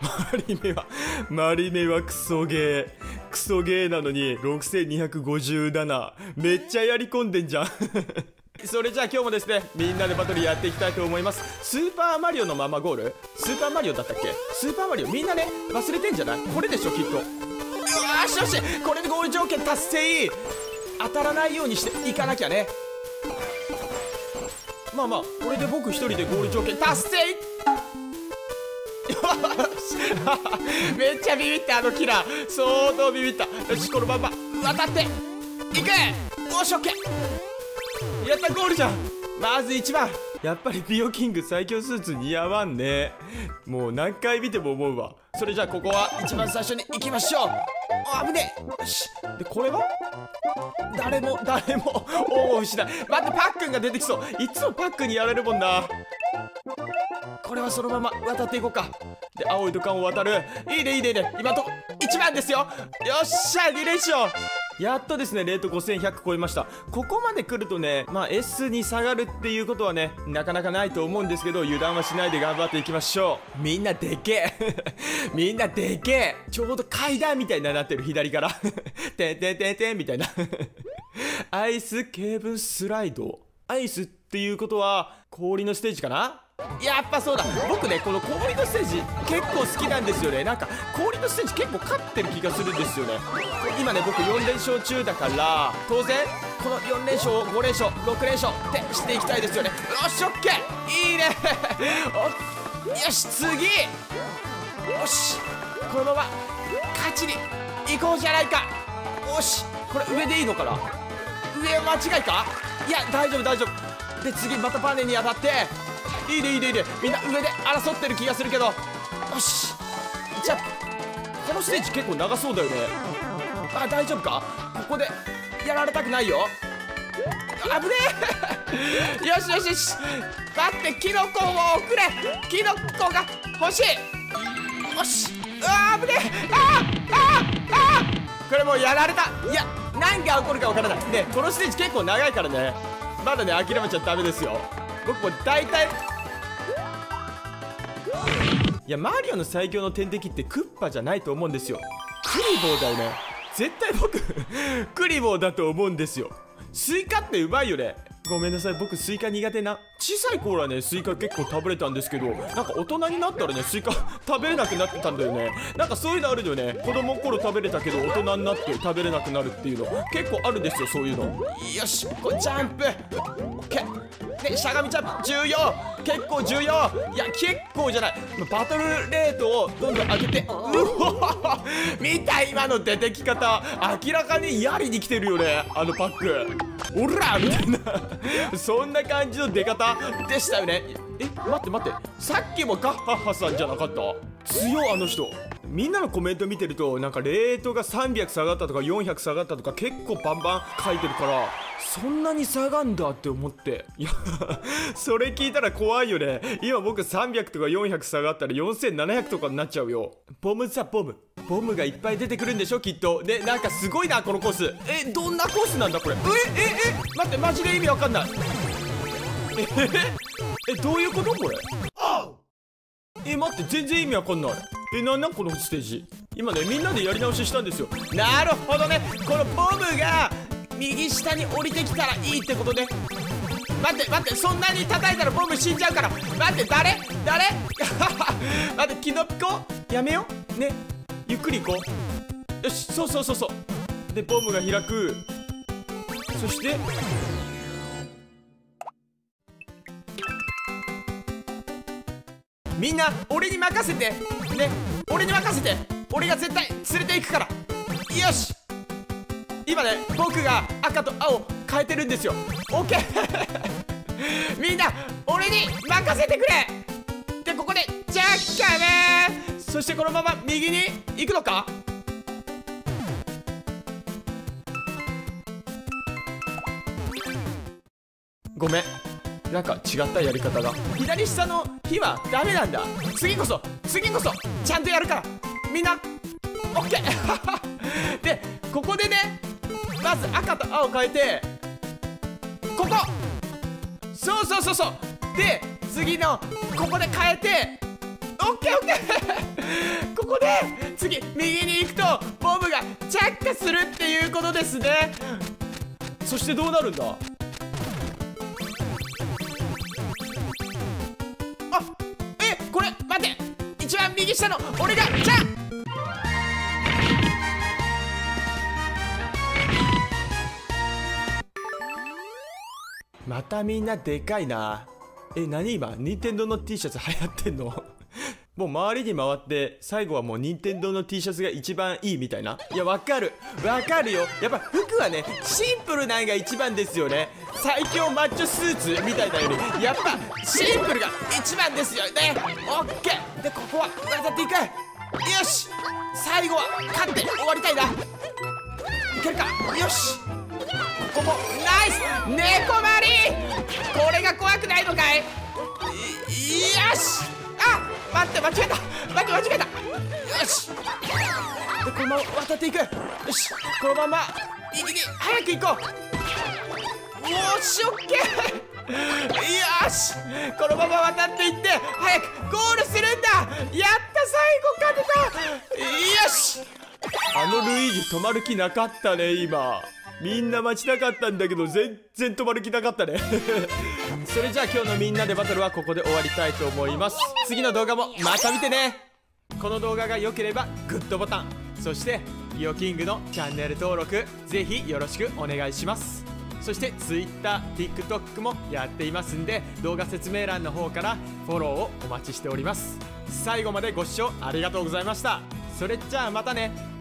マリメはクソゲーなのに6257。めっちゃやり込んでんじゃんそれじゃあ今日もですね、みんなでバトルやっていきたいと思います。スーパーマリオのままゴール？スーパーマリオだったっけ？スーパーマリオみんなね忘れてんじゃない？これでしょきっと。よしよし、これでゴール条件達成。当たらないようにしていかなきゃね。まあまあこれで僕一人でゴール条件達成めっちゃビビった、あのキラー相当ビビった。よし、このまま渡っていけ。よし、オッケー、やった、ゴールじゃん。まず1番、やっぱりビオキング最強スーツ似合わんね。もう何回見ても思うわ。それじゃあここは一番最初に行きましょう。あぶねえ。よし、でこれは誰も恩を失い。待って、パックンが出てきそう。いつもパックンにやられるもんな。これはそのまま渡っていこうか。で青い土管を渡る。いいねいいねいいね。今と1番ですよ。よっしゃ、2連勝。やっとですね、レート5100超えました。ここまで来るとね、まあ S に下がるっていうことはね、なかなかないと思うんですけど、油断はしないで頑張っていきましょう。みんなでけえみんなでけえ。ちょうど階段みたいになってる、左からてんてんてんてんみたいなアイスケーブンスライド。アイスっていうことは氷のステージかな。やっぱそうだ、僕ねこの氷のステージ結構好きなんですよね。なんか氷のステージ結構勝ってる気がするんですよね。今ね僕4連勝中だから、当然この4連勝を5連勝6連勝ってしていきたいですよね。よし、オッケー、いいねよし、次、よし、このまま勝ちに行こうじゃないか。よし、これ上でいいのかな。上間違いか。いや大丈夫大丈夫。で次またバネに当たって、いいねいいねいいね。みんな上で争ってる気がするけど、よし、じゃあこのステージ結構長そうだよね。あ、大丈夫か。ここでやられたくないよ。あぶねえよしよしよし、待って、キノコをくれ。キノコが欲しい。よし、あぶねえ。これもうやられた。いや、何が起こるかわからないね。このステージ結構長いからね、まだね諦めちゃダメですよ。僕も大体、いやマリオの最強の天敵ってクッパじゃないと思うんですよ。クリボーだよね。絶対僕クリボーだと思うんですよ。スイカってうまいよね。ごめんなさい、僕スイカ苦手な。小さい頃はねスイカ結構食べれたんですけど、なんか大人になったらねスイカ食べれなくなってたんだよね。なんかそういうのあるよね。子供の頃食べれたけど大人になって食べれなくなるっていうの結構あるんですよ、そういうの。よし、これジャンプ、オッケーで、しゃがみジャンプ重要、結構重要。いや結構じゃない、バトルレートをどんどん上げて。見た今の出てき方、明らかにやりに来てるよね、あのパック。オラみたいなそんな感じの出方でしたよね。え、待って待って、さっきもガッハッハさんじゃなかった？強いあの人。みんなのコメント見てると、なんかレートが300下がったとか400下がったとか結構バンバン書いてるから、そんなに下がんだって思って。いやそれ聞いたら怖いよね。今僕300とか400下がったら4700とかになっちゃうよ。ボムさ、ボムがいっぱい出てくるんでしょきっと。で、なんかすごいなこのコース。え、どんなコースなんだこれ。待って、マジで意味わかんない。どういうことこれ。待って、全然意味わかんない。なんこのステージ。今ねみんなでやり直ししたんですよ。なるほどね、このボムが右下に降りてきたらいいってことね。待って待って、そんなに叩いたらボム死んじゃうから。待って、誰待って、キノピコやめようね、ゆっくり行こう。よし、そうでボムが開く。そしてみんな俺に任せてね、俺に任せて、俺が絶対連れて行くから。よし、今ね僕が赤と青変えてるんですよ。オッケーみんな俺に任せてくれ。でここでジャッカーね。そしてこのまま右に行くのか。ごめん、なんか違ったやり方が。左下の火はダメなんだ。次こそちゃんとやるからみんな。オッケーでここでね、まず赤と青変えて、ここ、そうで次のここで変えて、オッケーここで次右に行くとボムが着火するっていうことですね。そしてどうなるんだ。あ、これ待って、一番右下の俺がじゃあまたみんなでかいな。何今任天堂の T シャツ流行ってんのもう周りに回って最後はもう任天堂の T シャツが一番いいみたいな。いや、わかるよ。やっぱ服はねシンプルなんが一番ですよね。最強マッチョスーツみたいなよりやっぱシンプルが一番ですよね。オッケーで、ここは渡っていく。よし、最後は勝って終わりたいな。いけるか。よし、ここもナイス。猫丸これが怖くないのかい。よし、あ、待って間違えた。よし、でこのまま渡っていく。よし、このまま右に早く行こう。よし、オッケー。よし、このまま渡っていって早くゴールするんだ。やった、最後勝てた。よし、あのルイージ止まる気なかったね。今みんな待ちたかったんだけど全然止まる気なかったねそれじゃあ今日のみんなでバトルはここで終わりたいと思います。次の動画もまた見てね。この動画が良ければグッドボタン、そしてイオキングのチャンネル登録ぜひよろしくお願いします。そして Twitter、TikTok もやっていますんで、動画説明欄の方からフォローをお待ちしております。最後までご視聴ありがとうございました。それじゃあまたね。